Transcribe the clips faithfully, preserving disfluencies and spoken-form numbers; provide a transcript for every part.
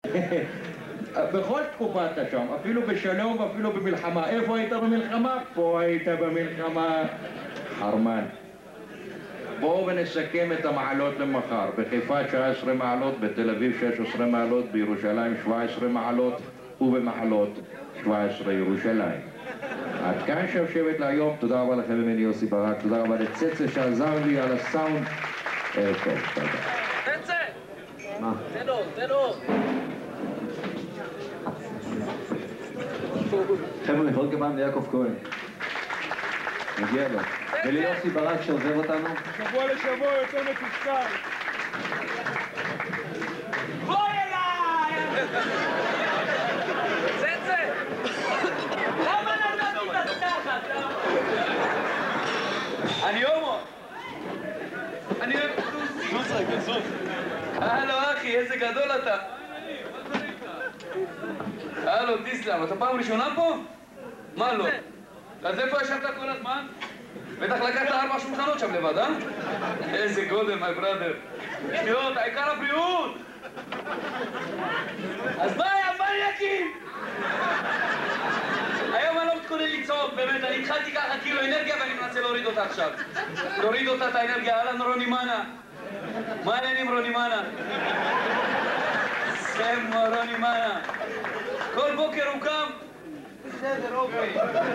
בכל תקופה אתה שם, אפילו בשלום ואפילו במלחמה. איפה היית במלחמה? פה היית במלחמה. חרמן. בואו ונסכם את המעלות למחר. בחיפה תשע עשרה מעלות, בתל אביב שש עשרה מעלות, בירושלים שבע עשרה מעלות, ובמחלות שבע עשרה ירושלים. עד כאן שבשבת להיום. תודה רבה לכם ממני יוסי ברק. תודה רבה לצצה שעזר לי על הסאונד. ערב טוב, תודה. צצה! מה? תן אור, תן אור. חבר'ה, מחיאות כפיים ליעקב כהן. מגיע לו. וליוסי ברק שעוזב אותנו. שבוע לשבוע יותר מתוסכל. בואי אליי! צצה! למה נתתי את התחת? אני הומו. אני אוהב סוסי. סוס רגע, סוס. הלו אחי, איזה גדול אתה. הלו, תסלם, אתה פעם ראשונה פה? מה לא? אז איפה ישבת כל הזמן? בטח לקחת ארבע שולחנות שם לבד, אה? איזה גודל, מי בראדר. שטויות, העיקר הבריאות! אז מה היה, מה אני אקים? היום אני לא מתכונן לצעוק, באמת, אני התחלתי ככה כאילו אנרגיה ואני מנסה להוריד אותה עכשיו. להוריד אותה את האנרגיה, אהלן רוני מנה. מה העניינים רוני מנה? סמו רוני מנה. כל בוקר הוא קם. בסדר, אוקיי.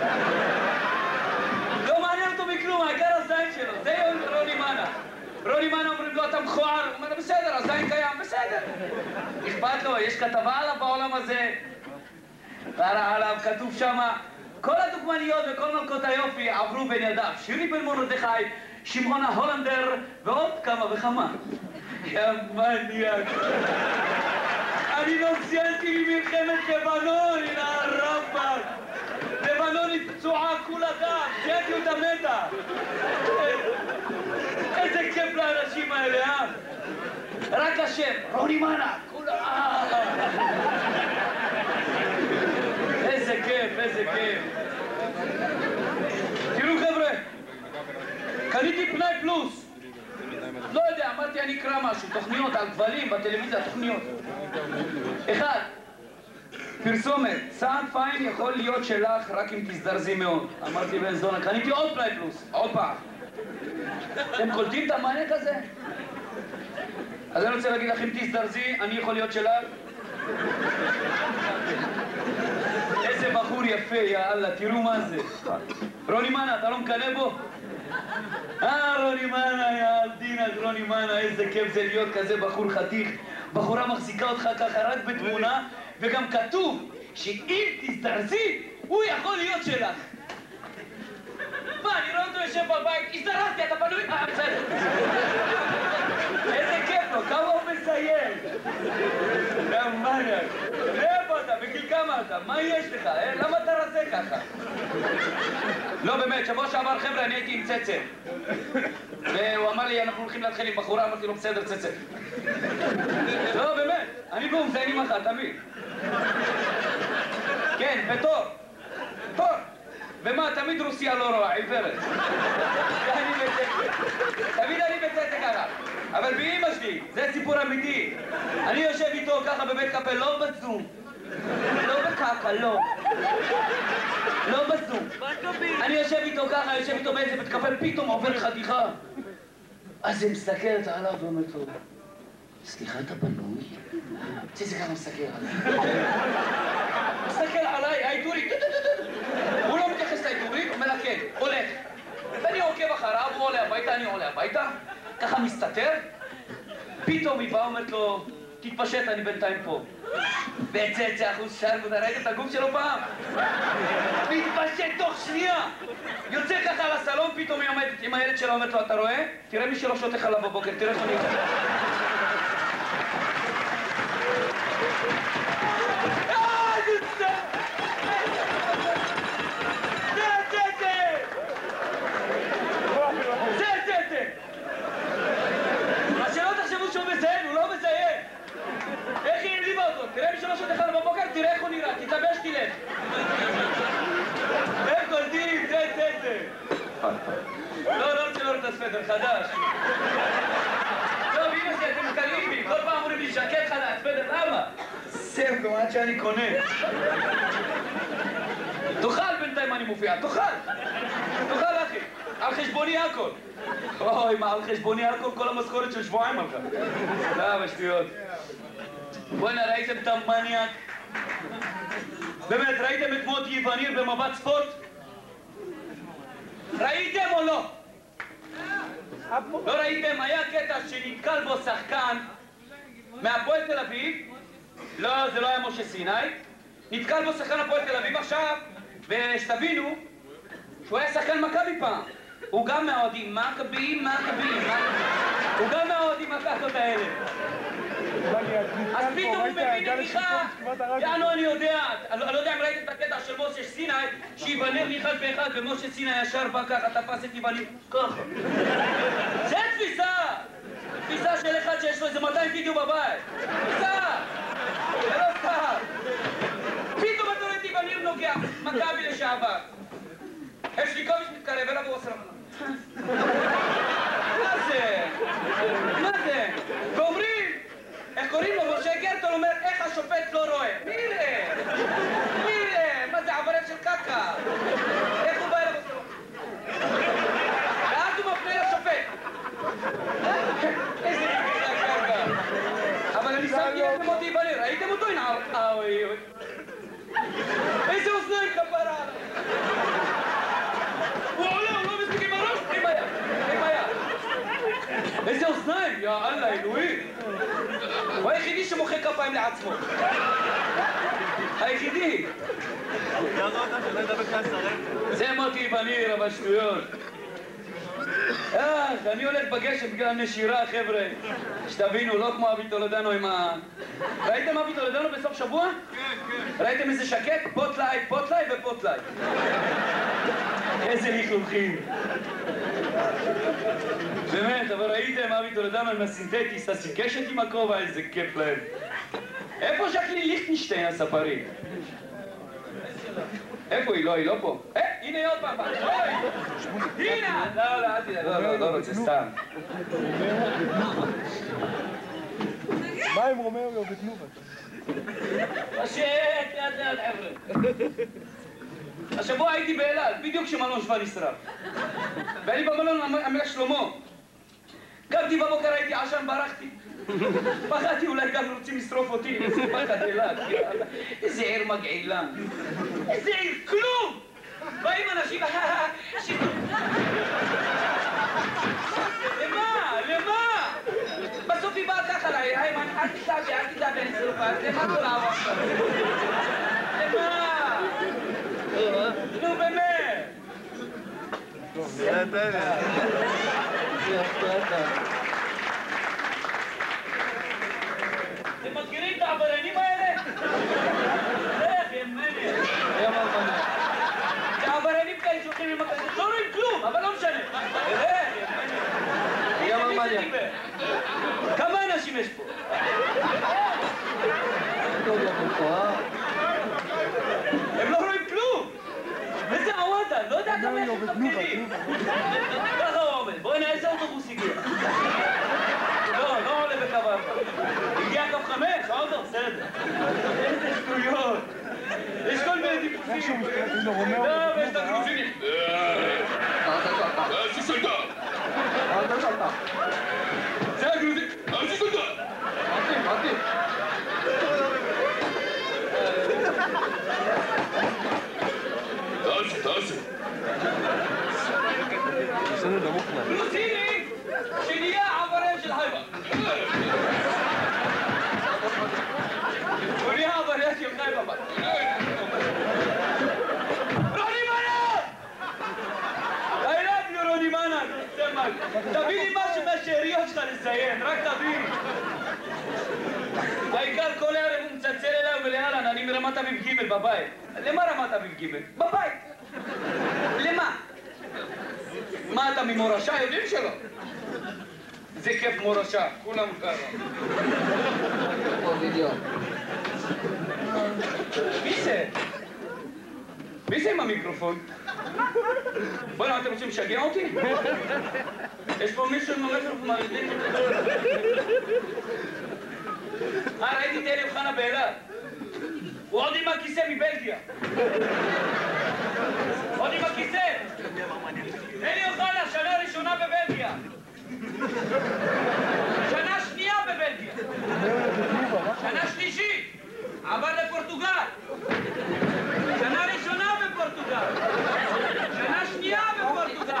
לא מעניין אותו מכלום, העיקר הזין שלו. זה רוני מנה. רוני מנה אומרים לו, אתה מכוער. הוא אומר, בסדר, הזין קיים, בסדר. אכפת לו, יש כתבה עליו בעולם הזה. קרא עליו, כתוב שמה, כל הדוגמניות וכל מלכות היופי עברו בין ידיו. שירי בן מרדכי, שמעון ההולנדר ועוד כמה וכמה. יא מניאק. אני לא ציינתי ממלחמת לבנון, הנה הרמב"ם. לבנון היא פצועה כולה דם, ציינתי אותה מתה. איזה כיף לאנשים האלה, אה? רק השם, רוני מנה, כולה... איזה כיף, איזה כיף. תראו חבר'ה, קניתי פנאי פלוס. לא יודע, אמרתי אני אקרא משהו, תוכניות על גבלים בטלוויזיה, תוכניות. אחד, פרסומת, סעד פיין יכול להיות שלך רק אם תזדרזי מאוד. אמרתי בן זונה, קניתי עוד פנאי פלוס, עוד פעם. אתם קולטים את המענה כזה? אז אני רוצה להגיד לך, אם תזדרזי, אני יכול להיות שלך. איזה בחור יפה, יא אללה, תראו מה זה. רוני מנה, אתה לא מקנא בו? אה, רוני מנה, יא אלדין, אז רוני מנה, איזה כיף זה להיות כזה בחור חתיך. בחורה מחזיקה אותך ככה רק בתמונה, וגם כתוב שאם תזדרזי, הוא יכול להיות שלך. מה, אני רואה אותו יושב בבית, הזדרזתי, אתה פנוי? אה, בסדר. איזה כיף לו, כמה הוא מסיים. יא מניאק. איפה אתה? בגיל כמה אתה? מה יש לך? למה אתה רזה ככה? לא, באמת, שבוע שעבר חבר'ה, אני הייתי עם צצה. והוא אמר לי, אנחנו הולכים להתחיל עם בחורה, אמרתי לו, בסדר, צצה. לא, באמת, אני בואו מזיינים אחת, תמיד. כן, בתור. תור. ומה, תמיד רוסיה לא רואה, עיוורת. אני בצצה. תמיד אני בצצה ככה. אבל באמא שלי, זה סיפור אמיתי. אני יושב איתו ככה בבית קפה, לא בזום. לא בקקה, לא. לא בזום. אני יושב איתו ככה, יושב איתו באיזה בית קפה, פתאום עובר חתיכה. אז היא מסתכלת עליו ואומרת לו, סליחה, אתה בנוי? צצה ככה מסתכל עליי. מסתכל עליי, העיטורית, הוא לא מתייחס לעיטורית, הוא מלכד, הולך. ואני עוקב אחריו, הוא עולה הביתה, אני עולה הביתה, ככה מסתתר. פתאום היא באה, אומרת לו, תתפשט, אני בינתיים פה. בצצה אחוז שרמוד, ראית את הגוף שלו פעם? מתפשט תוך שנייה! יוצא ככה לסלון, פתאום היא עומדת עם הילד שלה, אומרת לו, אתה רואה? תראה מי שלא שותה חלב בבוקר, תראה איך אני יוצא. תראה מי שלא שותה חלב בבוקר, תראה איך הוא נראה, תתלבש, תלך. איך קולטים? זה, זה, זה. לא, לא רוצה לראות את הספדר, חדש. טוב, הנה זה, פתאום עד שאני קונה. תאכל בינתיים אני מופיע, תאכל. תאכל אחי, על חשבוני הכל. אוי, מה על חשבוני הכל? כל המשכורת של שבועיים הלכה. לא, בשטויות. בוא'נה, ראיתם את המניאק? באמת, ראיתם את מוטי וניר במבט ספורט? ראיתם או לא? לא ראיתם? היה קטע שנתקל בו שחקן מהפועל תל אביב. לא, זה לא היה משה סיני. נתקל בו שחקן הפועל תל אביב עכשיו, ושתבינו שהוא היה שחקן מכבי פעם. הוא גם מהאוהדים, מכבי, מכבי, הוא גם מהאוהדים הקקות האלה. אז פתאום הוא מבין נגיחה, יענו אני יודע, אני לא יודע אם ראיתם את הקטע של משה סיני, שיבנר ניחש באחד ומשה סיני ישר בא ככה, תפס את יבנר ככה. זה תפיסה! תפיסה של אחד שיש לו איזה מאתיים וידאו בבית. תפיסה! זה לא סתם. פתאום אתה רואה את יבנר נוגע, מכבי לשעבר. הרשליקוביץ' מתקרב אליו והוא עושה לו. מה זה? מה זה? ואומרים, איך קוראים לו? משה גרטון אומר, איך השופט לא רואה? מי יראה? מי יראה? מה זה עברת של קקה? איך הוא בא אליו ועושה לו? ואז הוא מפנה לשופט. איזה נקודה קרקע. אבל אני שמתי לב למוטי וניר, ראיתם אותו? הנה, אוי אוי. איזה אוזניים כפרה עליו. הוא עולה, הוא לא מספיק עם הראש, עם היד, עם היד. איזה אוזניים, יא אללה, אלוהים. הוא היחידי שמוחא כפיים לעצמו. היחידי. זה מוטי וניר, אבל שטויות. אה, אני הולך בגשם בגלל נשירה, חבר'ה. שתבינו, לא כמו אבי טולדנו עם ה... ראיתם אבי טולדנו בסוף שבוע? כן, כן. ראיתם איזה שקט? פוטלייט, פוטלייט ופוטלייט. איזה לכלוכים. באמת, אבל ראיתם אבי טולדנו עם הסינתטיסט, הסיקשת עם הכובע, איזה כיף להם. איפה ז'קלי ליכטנשטיין הספרית? איפה היא? לא, היא לא פה. אה, הנה היא עוד פעם. אוי! הנה! לא, לא, אל תדע, לא, לא, לא רוצה, סתם. מה עם רומאו ותנובה? השט, לאט לאט, חבר'ה. השבוע הייתי באלעד, בדיוק כשמלון שווה נשרף. ואני במלון המילה שלמה. קמתי בבוקר, הייתי עשן, ברחתי. פחדתי, אולי גם רוצים לשרוף אותי. איזה פחד אלעד, איזה עיר מגעילה. איזה עיר, כלום! באים אנשים... למה? למה? בסוף היא באה ככה לעיר, היימן, אל תדאגי, אל תדאגי, אני שרופה, למה כל העבוד שלך? למה? נו באמת! אתם מכירים את העבריינים האלה? איך, ימני. זה העבריינים כאלה שהולכים עם הכסף, לא רואים כלום, אבל לא משנה. איך, ימני. מי זה דיבר? כמה אנשים יש פה? הם לא רואים כלום! וזה עוודה, לא יודע כמה יש מתפקידים. ככה הוא עומד, בואי נראה איזה אוטובוס הגיע. לא, לא עולה בקו ארבע. הגיע קו חמש, אוטו, בסדר. איזה שטויות. יש כל מיני טיפוסים. לא, ויש את הגרוזינים. זה הגרוזין. תעשי, תעשי. גרוזיני שנהיה עבריין של חייבה. הוא נהיה עבריין של חייבה. רוני מנה! I love you רוני מנה. תביא לי משהו מהשאריות שלך לציין, רק תביא. העיקר כל ערב הוא מצלצל אליי ולאלן, אני מרמת אביב ג' בבית. למה רמת אביב ג'? בבית. למה? מה אתה ממורשה? יודעים שלא. זה כיף מורשה, כולם ככה. מי זה? מי זה עם המיקרופון? בוא'נה, אתם רוצים לשגע אותי? יש פה מישהו עם המיקרופון מרדים? אה, ראיתי את אלף חנה באלעד. הוא עוד עם הכיסא מבלגיה. עוד עם הכיסא. אלי אוחנה, שנה ראשונה בבלגיה. שנה שנייה בבלגיה. שנה שלישית. עבר לפורטוגל. שנה ראשונה בפורטוגל. שנה שנייה בפורטוגל.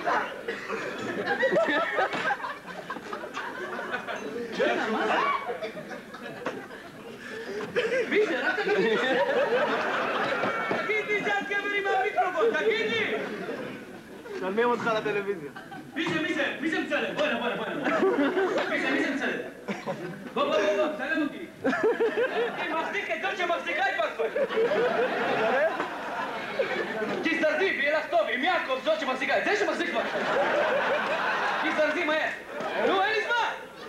מי זה? רק תגיד לי. תגיד לי, זה הגבר עם המיקרופון, תגיד לי. מצלמים אותך לטלוויזיה. מי זה? מי זה? מי זה מצלם? בוא'נה, בוא'נה, בוא'נה. מי זה? מי זה מצלם? בוא, בוא, בוא, בוא, צלם אותי. היא מחזיק את זאת שמחזיקה את פספורט. תזדרזי, ויהיה לך טוב, עם יעקב זאת שמחזיקה את זה שמחזיק פספורט. תזדרזי, מהר. נו, אין לי זמן.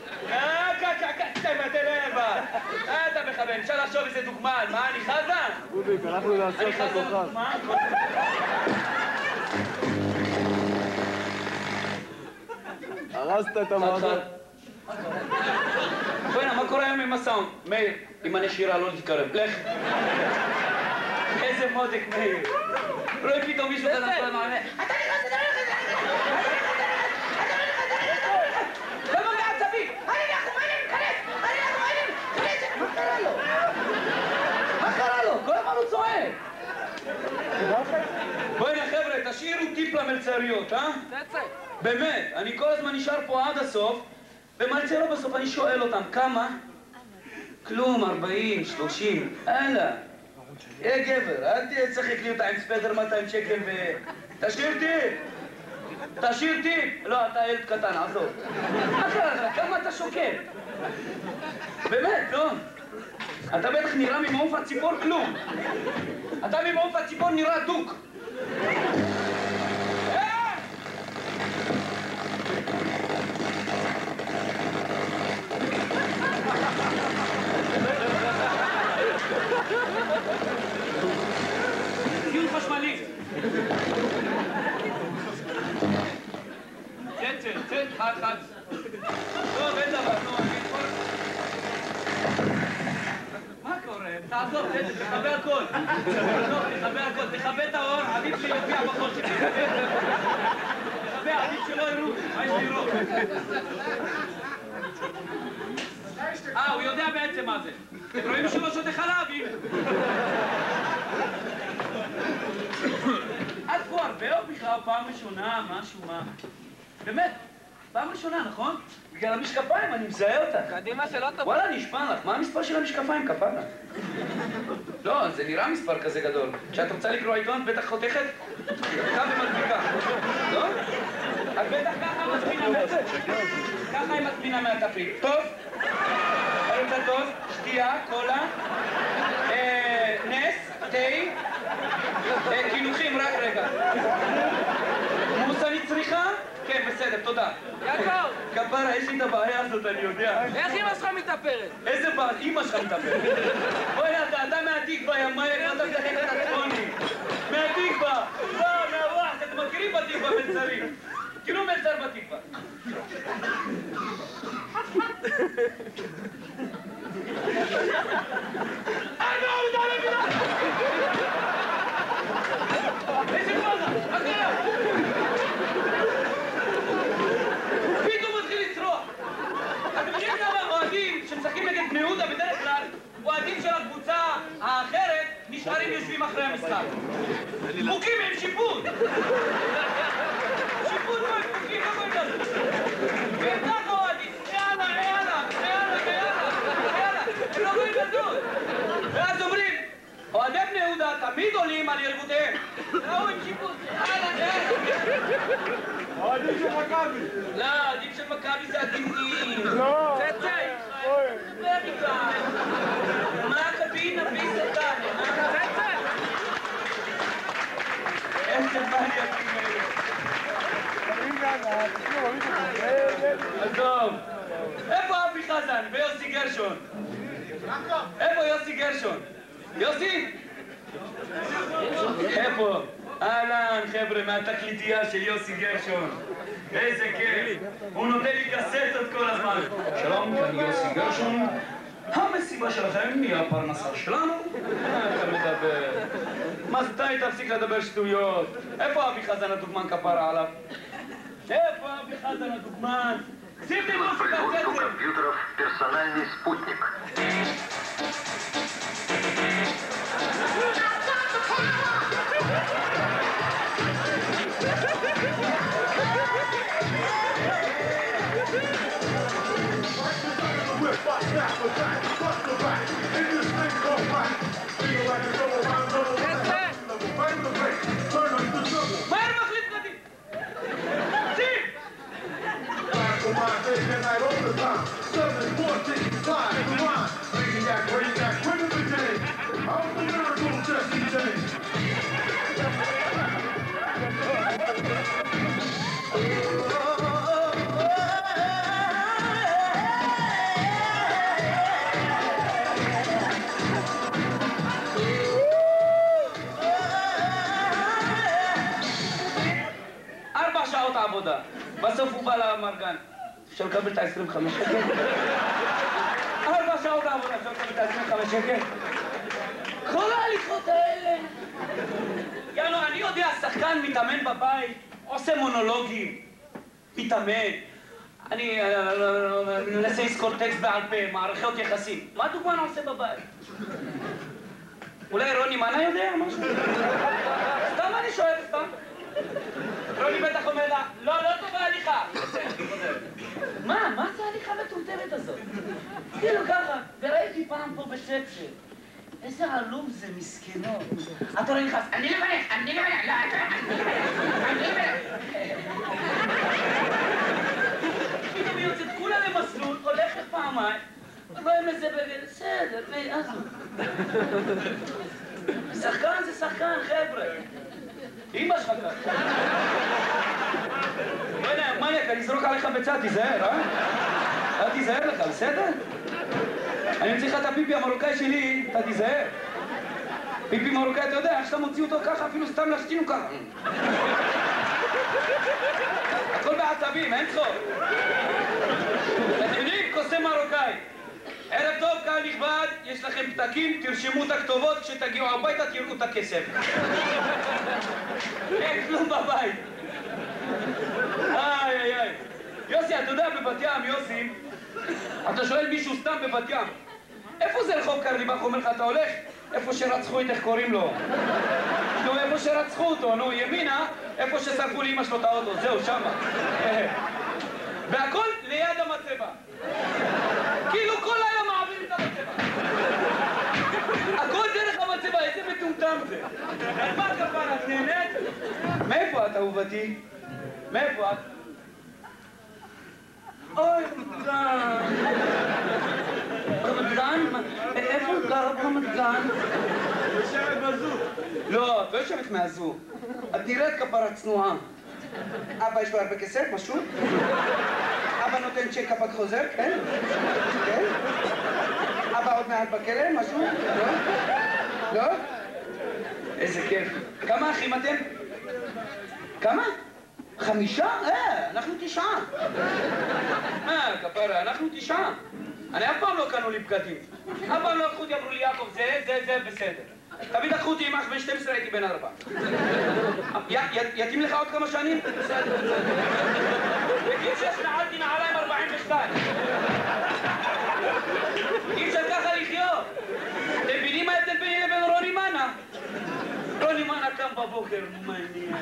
תלבה, אתה מכוון, אפשר לחשוב איזה דוגמן, מה, אני חזן? רוביק, הלכנו לעשות את הכוכב. הרסת את המועדון. בוא'נה, מה קורה היום עם הסאונד? מאיר, עם הנשירה לא תתקרב, לך. איזה מודק, מאיר. רואה פתאום מישהו אתה נתן מענה. אתה נכנס, אתה נכנס, למה מעצבים? אני אנחנו מעניין, כנס! אני אנחנו מעניין, כנס! מה קרה לו? מה קרה לו? כל הזמן הוא צועק. בוא'נה חבר'ה, תשאירו טיפ למלצריות, אה? תצא. באמת, אני כל הזמן נשאר פה עד הסוף, ומלצרו בסוף אני שואל אותם, כמה? כלום, ארבעים, שלושים, הלאה. אה גבר, אל תהיה צחק לי אותה עם ספדר מאתיים שקל ו... תשאיר טיפ! תשאיר טיפ! לא, אתה ילד קטן, עזוב. מה קרה לך? כמה אתה שוקל? באמת, לא? אתה בטח נראה ממעוף הציפור כלום. אתה ממעוף הציפור נראה דוק. ציון חשמלי. צט, צט, צט, חד, חד. טוב, אין דבר, נו, אני אתפור. מה קורה? תעזוב, צט, תחבר הכל. תעזוב, תחבר הכל. תחבר את האור, עדיף שיופיע בכל שלי. תחבר, עדיף שלא יראו. מה יש לראות? אה, הוא יודע בעצם מה זה. אתם רואים שהוא לא שותה חלב, הנה. את פה הרבה או בכלל פעם ראשונה, משהו, מה? באמת, פעם ראשונה, נכון? בגלל המשקפיים, אני מזהה אותה. קדימה שלא טוב. וואלה, נשמע לך, מה המספר של המשקפיים, כפרה? לא, זה נראה מספר כזה גדול. כשאת רוצה לקרוא עיתון, בטח חותכת? ככה ומדביקה, לא? את בטח ככה מזמינה מהתפריט. ככה היא מזמינה מהתפריט. טוב? אתה טוב? שתייה, קולה, נס, תה, קינוחים, רק רגע. מוס אני צריכה? כן, בסדר, תודה. יעקב! כפרה, יש לי את הבעיה הזאת, אני יודע. איך אמא שלך מתאפרת? איזה בעיה? אמא שלך מתאפרת. בואי, אתה מהתקווה, יא מאיה, אתה מדחק את הצפוני. מהתקווה! לא, מהוואח, אתם מכירים בתקווה מלצרים. כאילו מלצר בתקווה. אני לא יודע לבינה! איזה פאזה? מה קרה? פתאום מתחיל לצרוח. אתם יודעים כמה אוהדים שמשחקים נגד בני יהודה בדרך כלל, אוהדים של הקבוצה האחרת נשארים יושבים אחרי המשחק. דפוקים עם שיפוט! שיפוט לא עם דפוקים, לא קוראים לזה. והם ככה אוהדים, יאללה, יאללה, יאללה, יאללה, יאללה, הם לא קוראים לזוז. ואז אומרים, אוהדי בני יהודה תמיד עולים על יריבותיהם. ראו עם שיפוט, יאללה, יאללה. אוהדים של מכבי. לא, אוהדים של מכבי זה עדינים. לא. צט-צה. בבקשה. מה הקבינה בלי סרטן? צט-צה. איזה בעייתים האלה. עזוב. איפה אבי חזן ויוסי גרשון? איפה יוסי גרשון? יוסי? איפה? אהלן, חבר'ה, מהתקליטייה של יוסי גרשון. איזה כיף. הוא נותן לי קסטות כל הזמן. שלום, כאן יוסי גרשון. המסיבה שלכם היא הפרנסה שלנו. אתה מדבר? מה זה, די, תפסיק לדבר שטויות. איפה אבי חזן הדוגמן כפרה עליו? איפה אבי חזן הדוגמן? שים לי מוזיקה, Производству תצא! компьютеров «Персональный спутник». מהר מחליף קדימה! שים! ארבע שעות עבודה. בסוף הוא בא למרגן. אפשר לקבל את ה-עשרים וחמש שקל? ארבע שעות עבודה, אפשר לקבל את ה-עשרים וחמש שקל? כל ההליכות האלה. יאללה, אני יודע, שחקן מתאמן בבית, עושה מונולוגים, מתאמן. אני מנסה לזכור טקסט בעל פה, מערכות יחסים. מה דוגמן עושה בבית? אולי רוני מנה יודע משהו? סתם אני שואל, סתם. רוני בטח אומר לה, לא, לא טוב ההליכה. מה? מה זה ההליכה המטומטמת הזאת? כאילו ככה, וראיתי פעם פה בשפשל. איזה עלום זה, מסכנות. אתה רואה נכנס, אני לברך, אני לברך, לא, אני לברך. פתאום היא יוצאת כולה למסלול, הולכת פעמיים, רואים איזה בגלל, בסדר, עזוב. שחקן זה שחקן, חבר'ה. אמא שלך כאן. לא יודע, מניאק, אני אזרוק עליך בצד, תיזהר, אה? אל תיזהר לך, בסדר? אני צריך את הפיפי המרוקאי שלי, אתה תיזהר. פיפי מרוקאי, אתה יודע, איך שאתה מוציא אותו ככה, אפילו סתם להשתינו ככה. הכל בעצבים, אין צחוק. אתם יודעים, קוסם מרוקאי. ערב טוב, קהל נכבד, יש לכם פתקים, תרשמו את הכתובות, כשתגיעו הביתה תראו את הכסף. אין כלום בבית. איי איי איי. יוסי, אתה יודע, בבת ים, יוסי, אתה שואל מישהו סתם בבת ים, איפה זה רחוב קרליבך? אומר לך, אתה הולך? איפה שרצחו את, איך קוראים לו? נו, איפה שרצחו אותו, נו, ימינה, איפה ששרפו לאמא שלו את האוטו, זהו, שמה. והכל ליד המצבה. כאילו כל היום מעבירים את המצבה. הכל דרך המצבה, איזה מטומטם זה. על מה כפרה, את נהנית? מאיפה את, אהובתי? מאיפה את? אוי, רמת גן. רמת גן? איפה את גרה ברמת גן? יושבת בזו. לא, את לא יושבת מהזו. את נראית כפרה צנועה. אבא יש לו הרבה כסף, משהו? אבא נותן צ'ק קפק חוזר, כן? כן? אבא עוד מעט בכלא, משהו? לא? לא? איזה כיף. כמה אחים אתם? כמה? חמישה? אה, אנחנו תשעה. אה, כפרה, אנחנו תשעה. אני אף פעם לא קנו לי בגדים. אף פעם לא לקחו אותי, אמרו לי, יעקב, זה, זה, זה, בסדר. תמיד לקחו אותי עם אח בן שתים עשרה, הייתי בן ארבע. יתאים לך עוד כמה שנים? בסדר. בגיל שש נעלתי נעליים ארבעים ושתיים. אי אפשר ככה לחיות. אתם מבינים מה ההבדל ביני לבין רוני מנה? רוני מנה קם בבוקר, מניאק.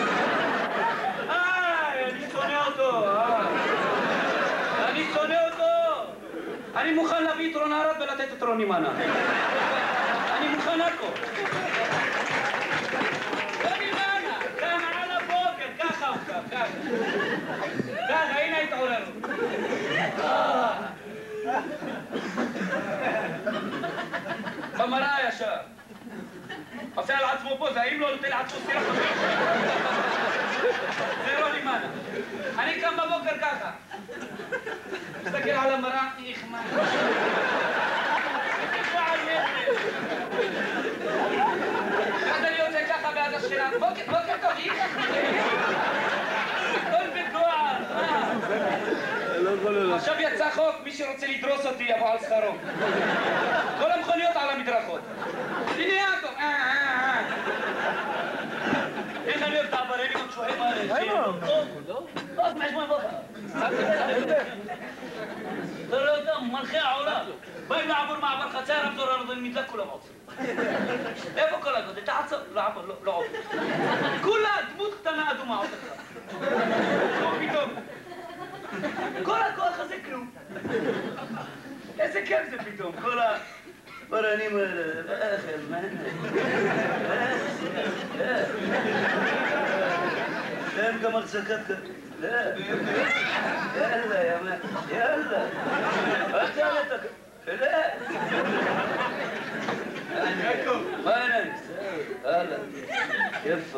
איי, אני שונא אותו, אה. אני שונא אותו. אני מוכן להביא את רון ארד ולתת את רוני מנה. אני מוכן הכל. רוני מנה, קם על הבוקר, ככה הוא קם, ככה. ככה, הנה התעורר. במראה ישר. עושה על עצמו פה, זה האם לא נותן לעצמו סטירה חמש. זה רוני מנה. אני קם בבוקר ככה. מסתכל על המראה, איך מה? אז אני יוצא ככה בעד השכנה, בוקר טוב, היא ככה. הכל בגוער, מה? עכשיו יצא חוק, מי שרוצה לדרוס אותי יבוא על שכרו. כל המכוניות על המדרכות. אתה לא יודע, מלכי העולם. באים לעבור מעבר חצי הרמזור הנודעים, נדלק כולם עוצרים. איפה כל הגודל? תעצור, לעבור, לא עובר. כולה דמות קטנה אדומה עובר לך. לא פתאום. כל הכוח הזה כלום. איזה כיף זה פתאום, כל ה... ברנים האלה, לאכל, מה? אין גם החזקת כ... לא. יאללה, יאללה, יאללה. אל תעלה את הכ... לא. מה העניין? יאללה. יפה.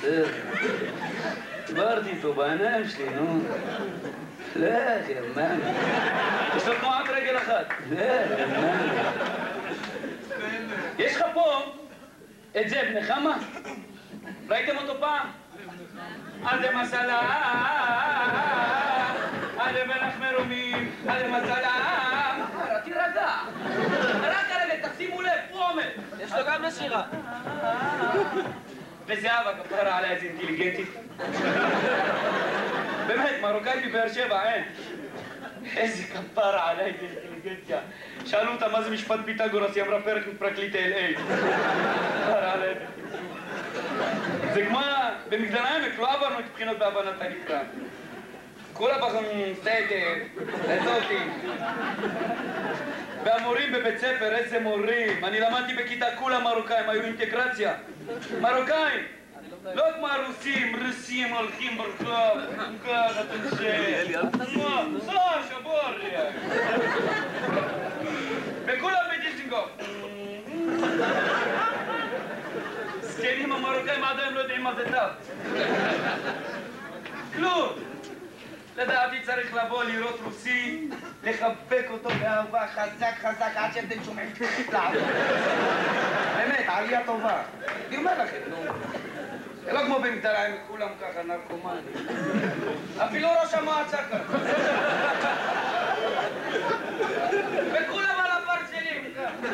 דיברתי איתו בעיניים שלי, נו. לא, יאמן. יש לו תנועת רגל אחת. לא, יאמן. יש לך פה את זה, בני חמה? ראיתם אותו פעם? עדה מסלה, עדה מלח מרומים, עדה מסלה. תירגע. רק הרגע, תשימו לב, הוא עומד. יש לו גם לשירה. וזהבה, כפרה עליה איזה אינטליגנטית. באמת, מרוקאית בבאר שבע, אין. איזה כפרה עליה איזה אינטליגנציה. שאלו אותה מה זה משפט פיתגורס, היא אמרה פרק מפרקליט אל איי. כפרה עליה. זה כמו במגדל העמק, לא עברנו את בחינות בהבנת הנקרא. כולה בחיים סדר, איזותי. והמורים בבית ספר, איזה מורים. אני למדתי בכיתה כולה מרוקאים, היו אינטגרציה. מרוקאים. לא כמו הרוסים, רוסים הולכים ברחוב, ככה תנשא. מה? מה, שבור לי. וכולם בדיזינגוף. זקנים המרוקאים עדיין לא יודעים מה זה תו. כלום. לדעתי צריך לבוא לראות רוסי, לחבק אותו באהבה חזק חזק עד שאתם שומעים לעבור. באמת, עלייה טובה. אני אומר לכם, נו. זה לא כמו במגדל העמק, כולם ככה נרקומנים. אפילו ראש המועצה ככה. וכולם על הפרצלים ככה.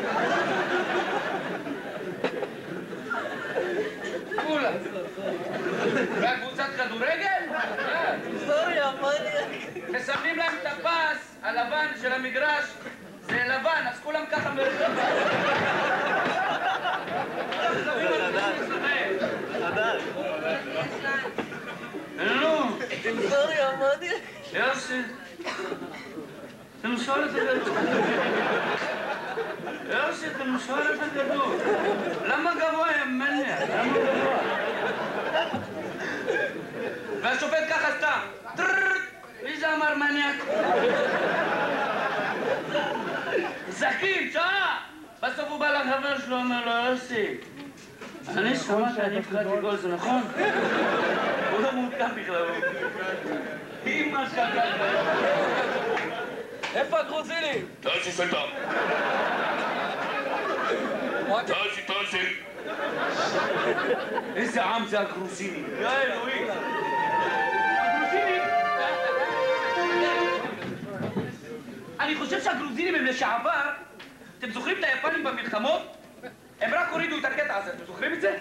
כולם. והקבוצת כדורגל? היסטוריה, מניאק. מסמנים להם את הפס הלבן של המגרש, זה לבן, אז כולם ככה מרחבים. חדש. נו. היסטוריה, מניאק. יוסי. אתה משואל את הגדול. יוסי, אתה משואל את הגדול. למה גבוה, יא מניאק? למה גבוה? והשופט ככה סתם. מי זה אמר מניאק? זקים, שעה! בסוף הוא בא לחבר שלו, אומר לו, יוסי, אני שמעת, אני הפקעתי גול, זה נכון? הוא לא מעודכן בכלל. אמא שלך ככה. איפה הגרוזינים? תעשי סלטה. תעשי, תעשי. איזה עם זה הגרוזינים? יא אלוהים. הגרוזינים? אני חושב שהגרוזינים הם לשעבר. אתם זוכרים את היפנים במלחמות? הם רק הורידו את הקטע הזה, אתם זוכרים את זה?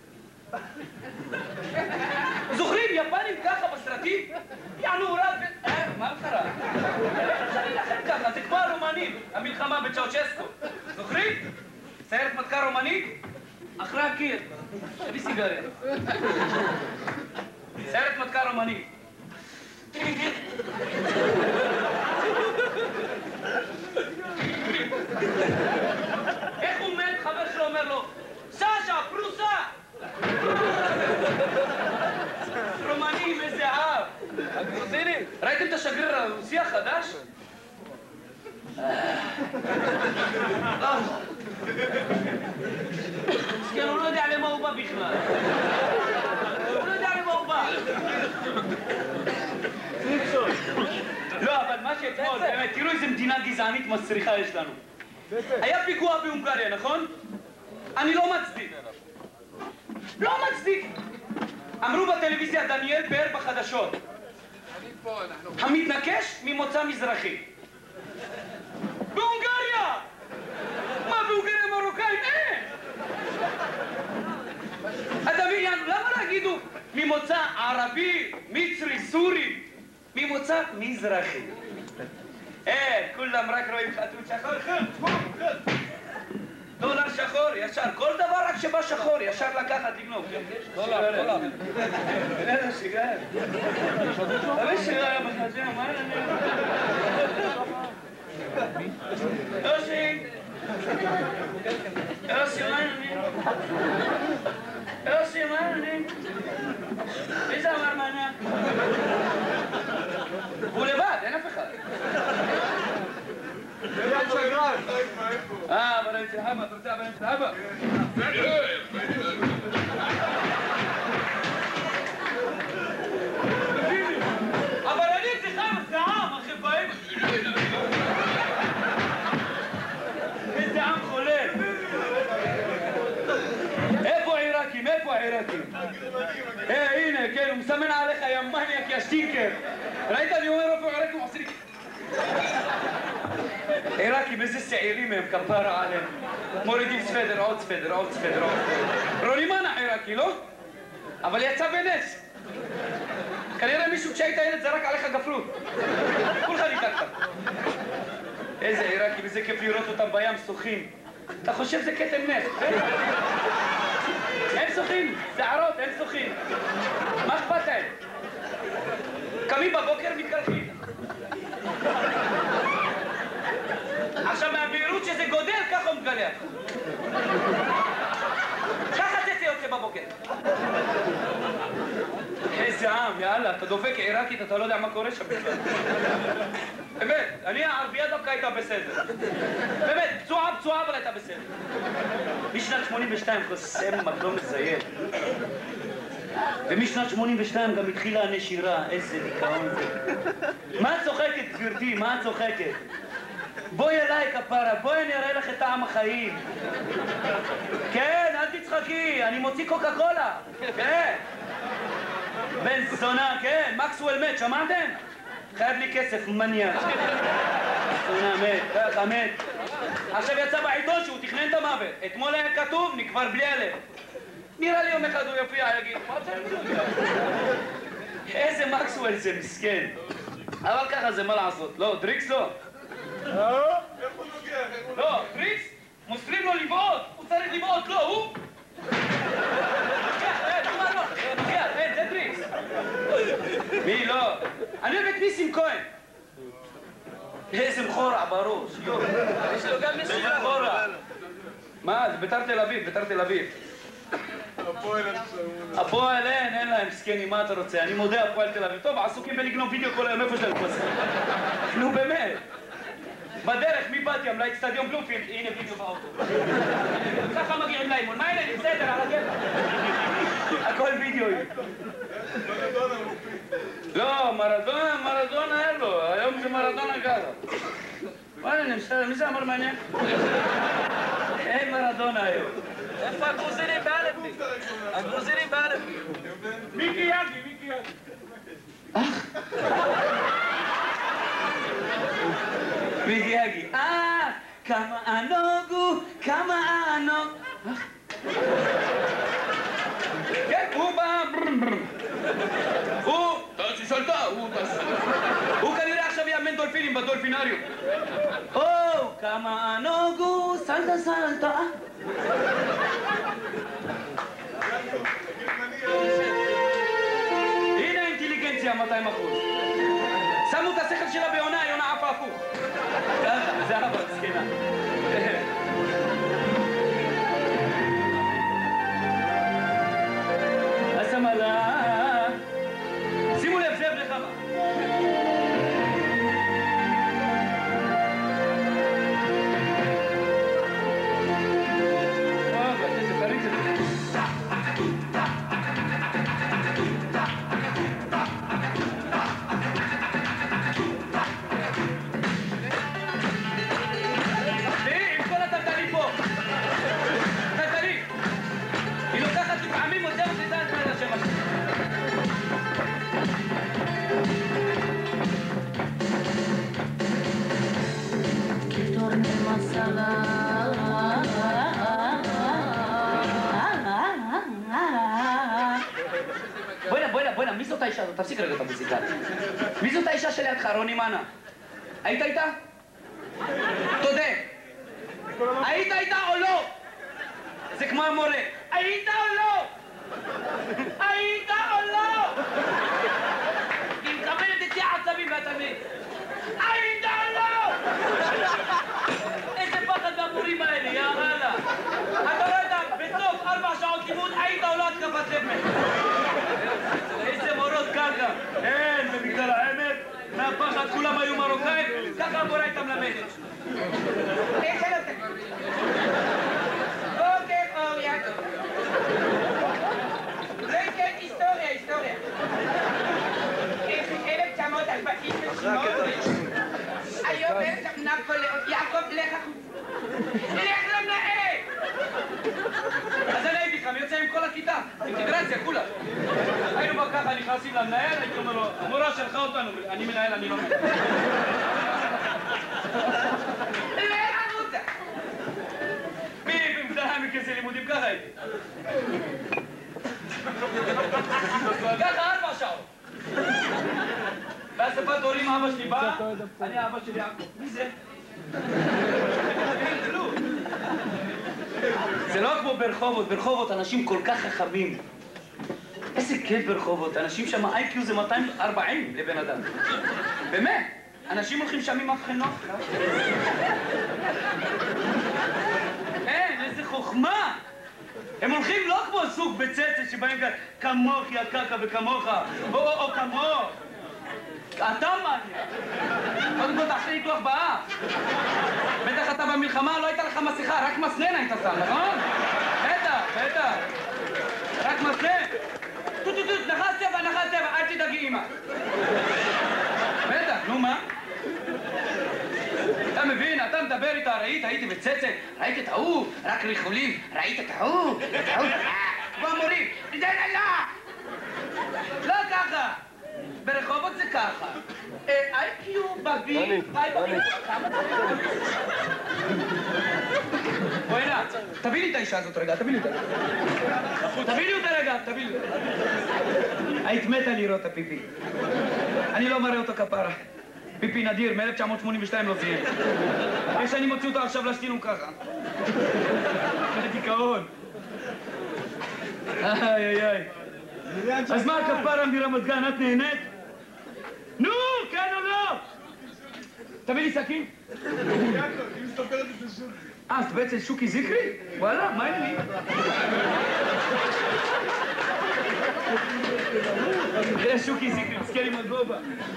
זוכרים יפנים ככה בסרטים? יענו רק... אה, מה קרה? אפשר להילחם ככה, זה כמו הרומנים, המלחמה בצ'אוצ'סקו. זוכרים? סיירת מטכ"ל רומנית? אחרי הקיר. תביא סיגריה. סיירת מטכ"ל רומנית. איך הוא מת? חבר שלו אומר לו, סשה, פרוסה! רומנים, איזה אב! הגרוזינים? ראיתם את השגריר הרוסי החדש? מסכן, הוא לא יודע למה הוא בא בכלל. הוא לא יודע למה הוא בא. לא, אבל מה שאתמול, באמת, תראו איזה מדינה גזענית מסריחה יש לנו. היה פיגוע בהונגריה, נכון? אני לא מצדיק. לא מצדיק. אמרו בטלוויזיה דניאל פאר בחדשות. המתנקש ממוצא מזרחי. בהונגריה! מה, בהונגריה מרוקאים? אין! אתה מבין, למה לא יגידו ממוצא ערבי, מצרי, סורי? ממוצא מזרחי. אין, כולם רק רואים חתול שחור, חד, חד. דולר שחור, ישר, כל דבר רק שבא שחור, ישר לקחת, לגנוב. דולר, דולר. איזה שיגר. אבל שיגר בחזיר, מה אני... יוסי! יוסי, מה אני? יוסי, מה אני? מי זה אמר מעניין? הוא לבד, אין אף אחד. אה, אבל אני צריך אבא, אתה רוצה אבל אני צריך אבא? אבל אני צריך אבא, זה עם, אחי באים. איזה עם חולה. איפה העיראקים? איפה העיראקים? אה, הנה, כן, הוא מסמן עליך יא מניאק, יא שטינקר. ראית? אני אומר איפה העיראקים עושים... עיראקים, איזה שעירים הם, כפרה עליהם. מורידים ספדר, עוד ספדר, עוד ספדר, עוד ספדר. רוני מנה עיראקי, לא? אבל יצא בנס. כנראה מישהו כשהיית ילד זרק עליך גפרות. כולך ניתקת. איזה עיראקים, איזה כיף לראות אותם בים שוחים. אתה חושב זה כתם נס, כן? הם שוחים, שערות, הם שוחים. מה אכפת להם? קמים בבוקר מתקלחים. עכשיו מהבהירות שזה גודל, ככה הוא מגלח. ככה תצא יוצא בבוקר. איזה עם, יאללה, אתה דופק עיראקית, אתה לא יודע מה קורה שם בכלל. באמת, אני הערבייה דווקא הייתה בסדר. באמת, פצועה פצועה אבל הייתה בסדר. משנת שמונים ושתיים חוסם מקום מזיין. ומשנת שמונים ושתיים גם התחילה הנשירה, איזה דיכאון זה. מה את צוחקת, גברתי? מה את צוחקת? בואי אליי כפרה, בואי אני אראה לך את טעם החיים. כן, אל תצחקי, אני מוציא קוקה קולה. כן. בן זונה, כן, מקסוול מת, שמעתם? חייב לי כסף, מניאק. זונה מת, ככה מת. עכשיו יצא בעיתון שהוא תכנן את המוות. אתמול היה כתוב, נקבר בלי הלב. נראה לי יום אחד הוא יופיע, יגיד, מה אתה יודע? איזה מקסוול זה מסכן. אבל ככה זה מה לעשות, לא, דריקס לא. לא, דריקס, מוסרים לו לבעוט, הוא צריך לבעוט, לא, הוא... אין, זה דריקס. מי לא? אני אוהב את ניסים כהן. איזה מחורה בראש, יואו. יש לו גם ניסים מחורה. מה? זה ביתר תל אביב, ביתר תל אביב. הפועל אין, אין להם סקנים, מה אתה רוצה? אני מודה, הפועל תל אביב. טוב, עסוקים בלגנוב וידאו כל היום, איפה שלהם כוסים? נו באמת. בדרך מבתים לאצטדיון בלומפילד, הנה וידאו באוטו. ככה מגיעים לאימון, מה הנה, בסדר, על הגבע. הכל וידאו. לא, מרדונה, מרדונה אין לו, היום זה מרדונה גאלה. מה הנה, מסתדר, מי זה אמר מעניין? אין מרדונה היום. איפה הגרוזינים באלפי? הגרוזינים באלפי. מיקי יגי, מיקי יגי. מיקי יגי. אה, כמה ענוגו, כמה ענוג. כן, הוא בא... הוא... תעשי סלטה, הוא... הוא כנראה עכשיו יאמן דולפינים בדולפינריום. או, כמה ענוגו, סלטה סלטה. הנה האינטליגנציה, מאתיים אחוז. שמו את השכל שלה בעונה, היא עונה עפה הפוך. ככה, זה אבא, סכנה. הסמלה. שימו לב, זה בלך מה. בוא'נה, מי זאת האישה הזאת? תפסיק רגע את המוזיקה. מי זאת האישה שלידך, רוני מנה? היית איתה? תודה. היית איתה או לא? זה כמו המורה. היית או לא? היית או לא? היא מקבלת אצלי עצבים ואתה מת. היית או לא? איזה פחד מהמורים האלה, יא אללה. אתה רואה את בסוף ארבע שעות לימוד, היית או לא התקפת לב. איזה מורות ככה. אין, במגדל העמק, מהפחד כולם היו מרוקאים, ככה המורה הייתה מלמדת. איך לא תגיד? אוקיי, אור יעקב. לא יקרה היסטוריה, היסטוריה. אלף תשע מאות ארבעים ושמונה. היום אלף נפוליאון, יעקב, לך החוצה. לך למנהל! אז אני הייתי כאן, יוצא עם כל הכיתה, אינטגרציה, כולה. היינו בא ככה, נכנסים למנהל, הייתי אומר לו, המורה שלחה אותנו, אני מנהל, אני לא מנהל. לך החוצה! מי במגדלה מכסי לימודים ככה הייתי? ככה ארבע שעות. באספת הורים אבא שלי בא, אני אבא שלי יעקב. מי זה? זה לא כמו ברחובות, ברחובות אנשים כל כך חכמים. איזה כיף ברחובות, אנשים שם איי קיו זה מאתיים וארבעים לבן אדם. באמת, אנשים הולכים שם עם מבחנות. אין, איזה חוכמה. הם הולכים לא כמו סוג בצצה שבאים כאן כמוך יא קקה וכמוך, או כמוך. אתה מניאק. קודם כל תעשה ניתוח באף. בטח אתה במלחמה לא הייתה לך מסכה, רק מסנן היית שם, נכון? בטח, בטח. רק מסנן. טוט טוט טוט, נחס טבע, נחס טבע, אל תדאגי אמא. בטח, נו מה? אתה מבין, אתה מדבר איתה, ראית, הייתי בצצה, ראית את ההוא, רק ריחולים, ראית את ההוא, את ההוא, והמורים, זה לא, לא ככה. ברחובות זה ככה. איי קיו בבי, איי בבי. בואי נע, תביא לי את האישה הזאת רגע, תביא לי אותה. תביא לי אותה רגע, תביא לי אותה. היית מתה לראות את הפיפי. אני לא מראה אותו כפרה. פיפי נדיר, מ-אלף תשע מאות שמונים ושתיים לא זיין. יש אני מוציא אותו עכשיו להשתין ככה. דיכאון. איי איי איי. אז מה הכפרה מרמת גן, את נהנית? נו, כן או לא? תביא לי סכין. יעקב, היא מסתפרת את השוק. אה, אז בעצם שוקי זיקרי? וואלה, מה אין לי? זה שוקי זיקרי, מסכן עם הגובה.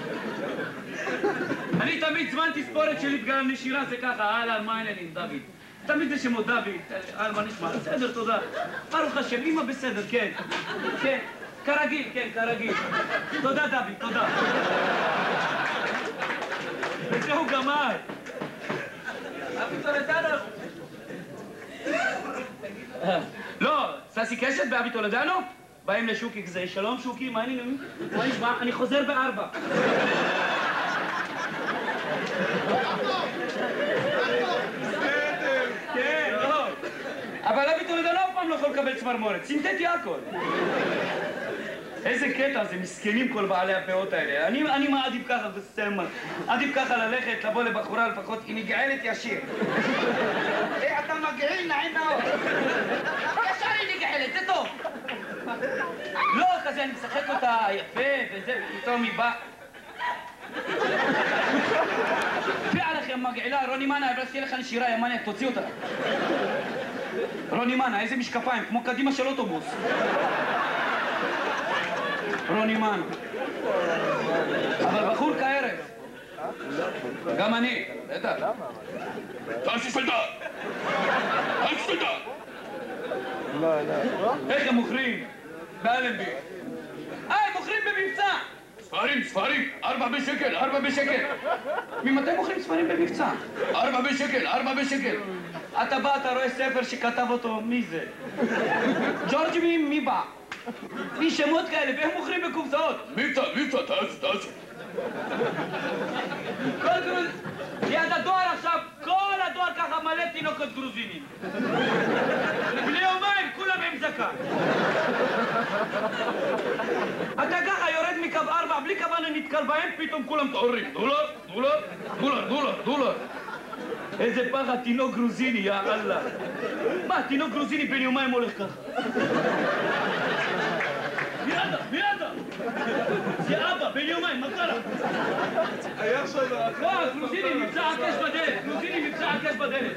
אני תמיד זמן תספורת שלי בגלל נשירה זה ככה, אהלן, מה העניינים, דוד? תמיד זה שמות דוד, אהלן, מה נשמע? בסדר, תודה. ברוך השם, אמא בסדר, כן. כן, כרגיל, כן, כרגיל. תודה, דוד, תודה. וזהו גמר. אבי טולדנו. לא, ססי קשת באבי טולדנו? באים לשוקי כזה, שלום שוקי, מה העניינים? מה נשמע? אני חוזר בארבע. כן, לא. אבל אבי טולדנו אף פעם לא יכול לקבל צמרמורת, סינתטי הכל. איזה קטע, זה מסכנים כל בעלי הפאות האלה. אני, אני מעדיף ככה בסמל. עדיף ככה ללכת, לבוא לבחורה לפחות, היא נגעלת ישיר. אתה מגעיל, נעים מאוד. ישר היא נגעלת, זה טוב. לא, כזה, אני משחק אותה יפה וזה, ופתאום היא באה. תביע לכם מגעילה, רוני מנה, אבל שתהיה לך נשירה, יא מניאק, תוציא אותה. רוני מנה, איזה משקפיים, כמו קדימה של אוטובוס. רוני מנה. אבל בחור כערב. גם אני, בטח. תעשי סלדה! תעשי סלדה! לא, לא. איך הם מוכרים? באלנבי. אה, הם מוכרים במבצע! ספרים, ספרים, ארבע בשקל, ארבע בשקל. ממתי מוכרים ספרים במבצע? ארבע בשקל, ארבע בשקל. אתה בא, אתה רואה ספר שכתב אותו, מי זה? ג'ורג' מי, מי בא? מי שמות כאלה, והם מוכרים בקופסאות. מבצע, מבצע, תעשי, תעשי. כל גרוז... ליד הדואר עכשיו, כל הדואר ככה מלא תינוקות גרוזינים. בלי יומיים, כולם עם זקן. אתה ככה נתקל בהם, פתאום כולם תעוררים. דולר, דולר, דולר, דולר, דולר. איזה פחד, תינוק גרוזיני, יא אללה. מה, תינוק גרוזיני בן יומיים הולך ככה? מיאדה, מיאדה! זה אבא, בן יומיים, מה קרה? היה שם... לא, גרוזיני מבצע הקש בדלת, גרוזיני מבצע הקש בדלת.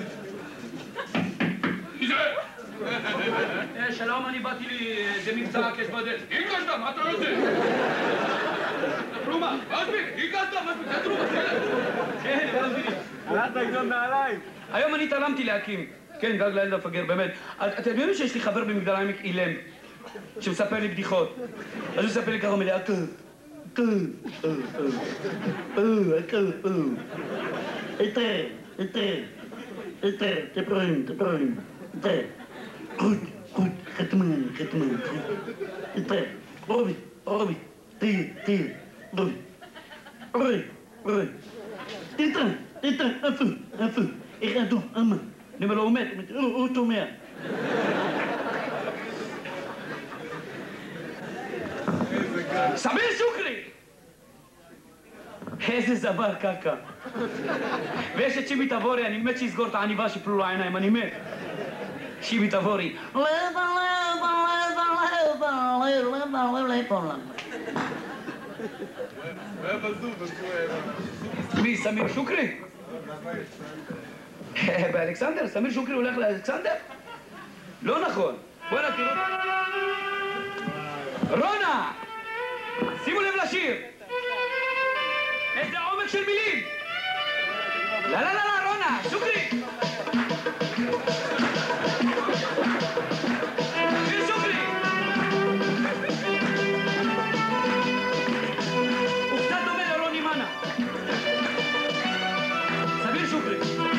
מי זה? שלום, אני באתי לי, זה מבצע הקש בדלת. הגשת, מה אתה יודע? תרומה. מספיק, הגשת, מספיק, זה תרומה, כן, גרוזיני. הלכת לקנות נעליים. היום אני תלמתי להקים. כן, גג לילד המפגר, באמת. אתם יודעים שיש לי חבר במגדל העמק אילם, שמספר לי בדיחות. אז הוא מספר לי ככה מלא, אקו, אקו, אקו, אקו, אתר, אתר, אתר, תפרים, תפרים, אתר, חוט, חוט, חתמן, חתמן, אתר, רובי, רובי, תהיה, תהיה, רובי, רובי, רובי, תתר, תתר, אפו, אפו, איך אדום, אמה. אני אומר לו, הוא מת, הוא תומע. סמיר שוקרי! איזה זבר קקה. ויש את שימי תבורי, אני מת שיסגור את העניבה שיפלו לו העיניים, אני מת. שימי תבורי. לבה, לבה, לבה, לבה, לבה, לבה, לבה. הוא היה בזום, בזום. מי, סמיר שוקרי? באלכסנדר? סמיר שוקרי הולך לאלכסנדר? לא נכון. בואו תראו. רונה! שימו לב לשיר! איזה עומק של מילים! לא, לא, לא, לא, רונה! שוקרי! שיר שוקרי! הוא קצת דומה לרוני מנה. סביר שוקרי!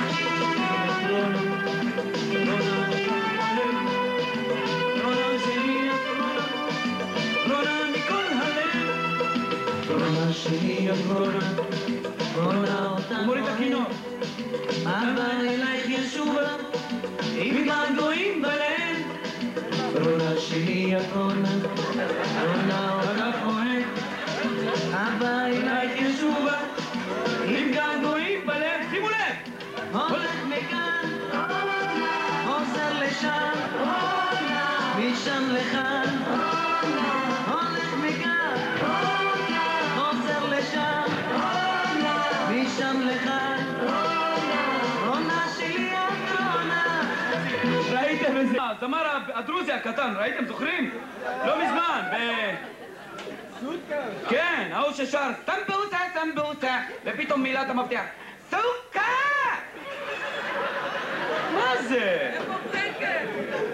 מוריד הכינור. אבא אלייך ישובה עם געגועים בלב. רונה שלי הקונה, רונה אותך אוהב. אבא אלייך ישובה עם געגועים בלב. שימו לב! הולך מכאן, חוזר לשם, משם לכאן. הולך מכאן, חוזר לשם, משם לכאן. רונה שלי הקטנה. ראיתם איזה... זמר הדרוזי הקטן, ראיתם? זוכרים? לא מזמן, ב... כן, ההוא ששר סמבוסה, סמבוסה, ופתאום מילת המפתח סוכה! מה זה? איפה פרנקל?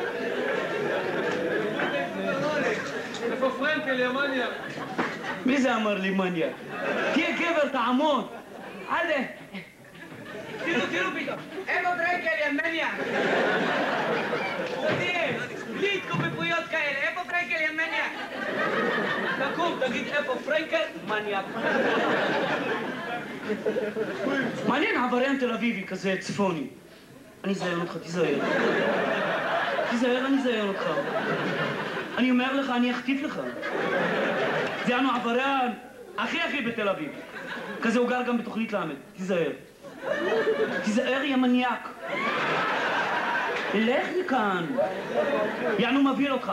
איפה פרנקל, יא מניאק? מי זה אמר לי מניאק? תהיה גבר, תעמוד! עדה! תראו, תראו פתאום! איפה פרנקל, יא מניאק? תהיה! בלי התקופפויות כאלה, איפה פרנקל, יא מניאק? תקום, תגיד איפה פרנקל, מניאק. מעניין עבריין תל אביבי כזה צפוני. אני אזיין אותך, תיזהר. תיזהר, אני אזיין אותך. אני אומר לך, אני אחטיף לך. זה אנו עבריין הכי הכי בתל אביב. כזה הוא גר גם בתוכנית למד. תיזהר. תיזהר, יא מניאק. לך מכאן. יענו מבהיל אותך.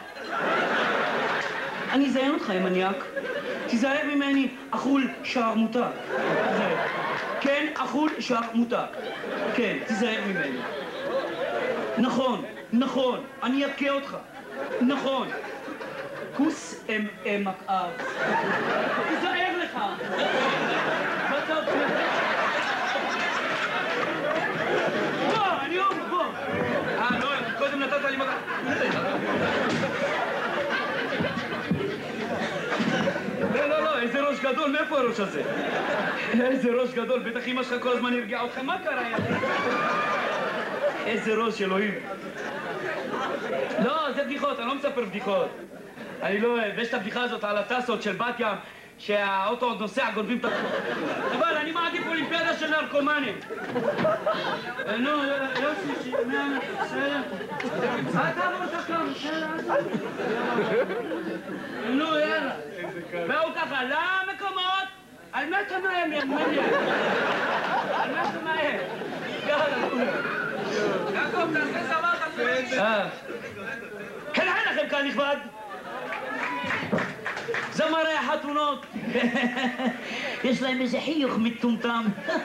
אני אזיין אותך, יא מניאק. תיזהר ממני, אכול שרמוטה. כן, אכול שרמוטה. כן, תיזהר ממני. נכון, נכון, אני אכה אותך. נכון. כוס אם אם מקער. תיזהר לך. בצד שלך. בוא, אני אומר, בוא. אה, לא, קודם נתת לי מכה. לא, לא, לא, איזה ראש גדול, מאיפה הראש הזה? איזה ראש גדול, בטח אמא שלך כל הזמן הרגיעה אותך, מה קרה? איזה ראש, אלוהים. לא, זה בדיחות, אני לא מספר בדיחות. אני לא אוהב, יש את הבדיחה הזאת על הטסות של בת ים, שהאוטו עוד נוסע, גונבים את ה... אבל אני מעדיף אולימפיאדה של נרקומנים. נו, יוסי, בסדר. אל תעבור את הקו, בסדר. נו, יאללה. והוא ככה, למקומות, על מה אתה מאיים, יא מניה? על מה אתה מאיים? יאללה, יעקב, תעשה סבבה, תעשה. כן, אין לכם כאן נכבד. זמרי החתונות. יש להם איזה חיוך מטומטם.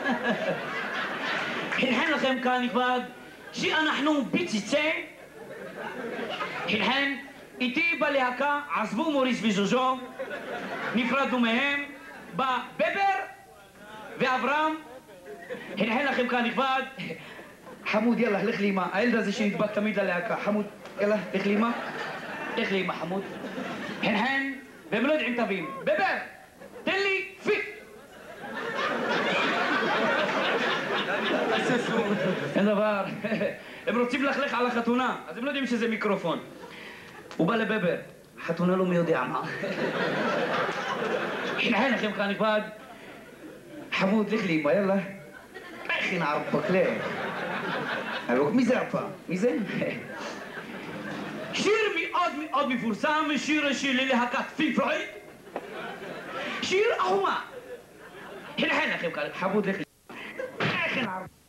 חלחן לכם כאן נכבד שאנחנו בצ'צ'ה. חלחן איתי בלהקה, עזבו מוריס וז'וז'ו, נפרדנו מהם, בא בבר ואברהם. חלחן לכם כאן נכבד. חמוד, יאללה, לך לאמא. הילד הזה שנדבק תמיד ללהקה. חמוד, יאללה, לך לאמא. לך לאמא, חמוד. חלחן, והם לא יודעים תווים. בבר, תן לי פיק. אין דבר. הם רוצים ללכלך על החתונה, אז הם לא יודעים שזה מיקרופון. הוא בא לבבר, חתונה לא מי יודע מה. חלחן לכם כאן נכבד. חמוד, לך לאמא, יאללה. איך נערבק לב. מי זה הפעם? מי זה? שיר מאוד מאוד מפורסם, שיר של להקת פינק פלויד. שיר אהומה. חלחן לכם כאן, חמוד לך. איך נערבק.